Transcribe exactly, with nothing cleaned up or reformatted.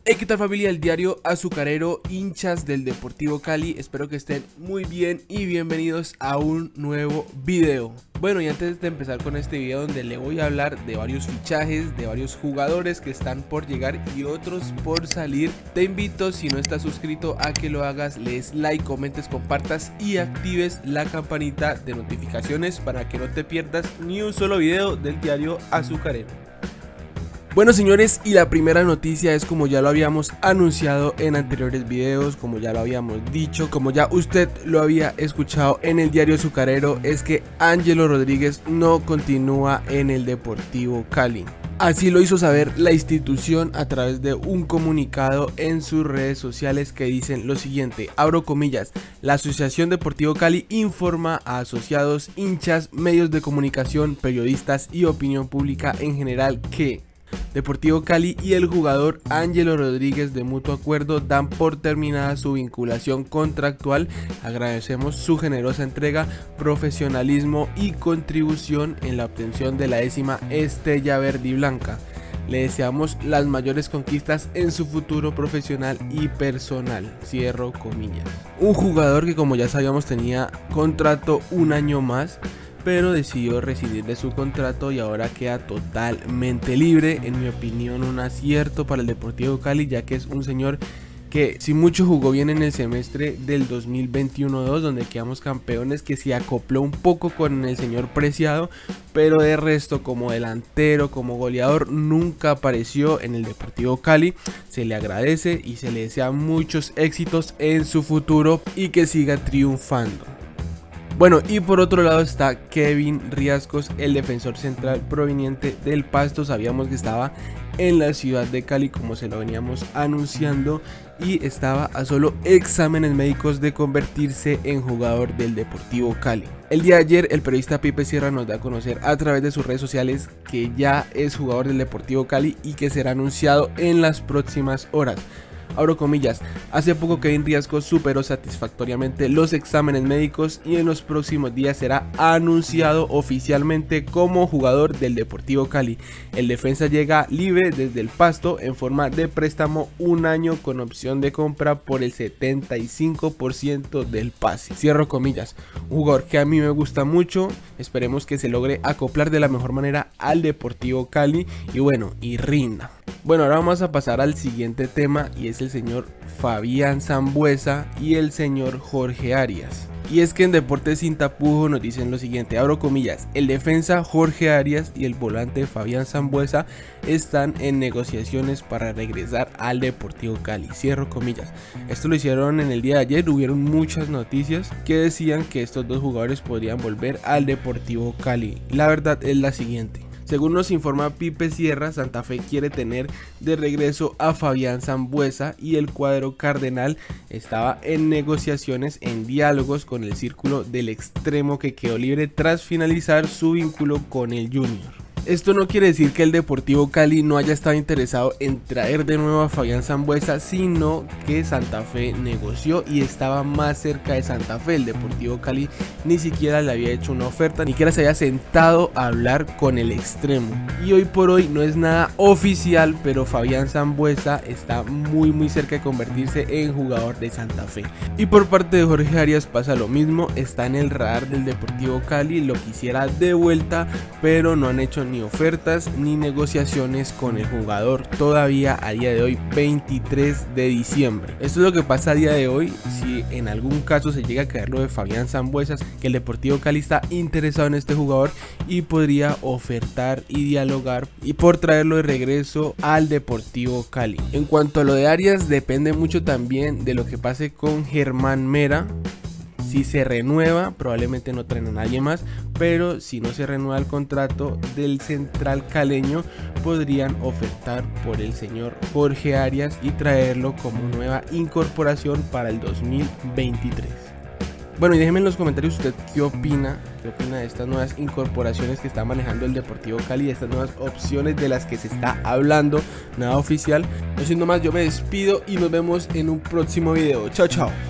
Hey, ¿qué tal familia del diario azucarero, hinchas del Deportivo Cali? Espero que estén muy bien y bienvenidos a un nuevo video. Bueno, y antes de empezar con este video donde le voy a hablar de varios fichajes, de varios jugadores que están por llegar y otros por salir, te invito, si no estás suscrito, a que lo hagas, le des like, comentes, compartas y actives la campanita de notificaciones para que no te pierdas ni un solo video del diario azucarero. Bueno, señores, y la primera noticia es, como ya lo habíamos anunciado en anteriores videos, como ya lo habíamos dicho, como ya usted lo había escuchado en el diario azucarero, es que Ángelo Rodríguez no continúa en el Deportivo Cali. Así lo hizo saber la institución a través de un comunicado en sus redes sociales que dicen lo siguiente, abro comillas: la Asociación Deportivo Cali informa a asociados, hinchas, medios de comunicación, periodistas y opinión pública en general que Deportivo Cali y el jugador Ángelo Rodríguez, de mutuo acuerdo, dan por terminada su vinculación contractual. Agradecemos su generosa entrega, profesionalismo y contribución en la obtención de la décima estrella verde y blanca. Le deseamos las mayores conquistas en su futuro profesional y personal. Cierro comillas. Un jugador que, como ya sabíamos, tenía contrato un año más, pero decidió rescindir de su contrato y ahora queda totalmente libre. En mi opinión, un acierto para el Deportivo Cali, ya que es un señor que si mucho jugó bien en el semestre del dos mil veintiuno dos, donde quedamos campeones, que se acopló un poco con el señor Preciado, pero de resto como delantero, como goleador, nunca apareció en el Deportivo Cali. Se le agradece y se le desea muchos éxitos en su futuro y que siga triunfando. Bueno, y por otro lado está Kevin Riascos, el defensor central proveniente del Pasto. Sabíamos que estaba en la ciudad de Cali, como se lo veníamos anunciando, y estaba a solo exámenes médicos de convertirse en jugador del Deportivo Cali. El día de ayer, el periodista Pipe Sierra nos da a conocer a través de sus redes sociales que ya es jugador del Deportivo Cali y que será anunciado en las próximas horas. Abro comillas: hace poco Kevin Riascos superó satisfactoriamente los exámenes médicos y en los próximos días será anunciado oficialmente como jugador del Deportivo Cali. El defensa llega libre desde el Pasto en forma de préstamo, un año con opción de compra por el setenta y cinco por ciento del pase. Cierro comillas. Un jugador que a mí me gusta mucho, esperemos que se logre acoplar de la mejor manera al Deportivo Cali y bueno, y rinda. Bueno, ahora vamos a pasar al siguiente tema, y es el señor Fabián Sambueza y el señor Jorge Arias. Y es que en Deportes Sin Tapujos nos dicen lo siguiente, abro comillas: el defensa Jorge Arias y el volante Fabián Sambueza están en negociaciones para regresar al Deportivo Cali. Cierro comillas. Esto lo hicieron en el día de ayer. Hubieron muchas noticias que decían que estos dos jugadores podrían volver al Deportivo Cali. La verdad es la siguiente: según nos informa Pipe Sierra, Santa Fe quiere tener de regreso a Fabián Sambueza y el cuadro cardenal estaba en negociaciones, en diálogos con el círculo del extremo que quedó libre tras finalizar su vínculo con el Junior. Esto no quiere decir que el Deportivo Cali no haya estado interesado en traer de nuevo a Fabián Sambueza, sino que Santa Fe negoció y estaba más cerca de Santa Fe. El Deportivo Cali ni siquiera le había hecho una oferta, ni siquiera se había sentado a hablar con el extremo. Y hoy por hoy no es nada oficial, pero Fabián Sambueza está muy muy cerca de convertirse en jugador de Santa Fe. Y por parte de Jorge Arias pasa lo mismo, está en el radar del Deportivo Cali, lo quisiera de vuelta, pero no han hecho ni ofertas ni negociaciones con el jugador todavía a día de hoy, veintitrés de diciembre. Esto es lo que pasa a día de hoy. Si en algún caso se llega a caer lo de Fabián Sambueza, que el Deportivo Cali está interesado en este jugador y podría ofertar y dialogar y por traerlo de regreso al Deportivo Cali. En cuanto a lo de Arias, depende mucho también de lo que pase con Germán Mera. Si se renueva, probablemente no traen a nadie más, pero si no se renueva el contrato del central caleño, podrían ofertar por el señor Jorge Arias y traerlo como nueva incorporación para el dos mil veintitrés. Bueno, y déjenme en los comentarios usted qué opina, qué opina de estas nuevas incorporaciones que está manejando el Deportivo Cali, de estas nuevas opciones de las que se está hablando, nada oficial. No siendo más, yo me despido y nos vemos en un próximo video. Chao, chao.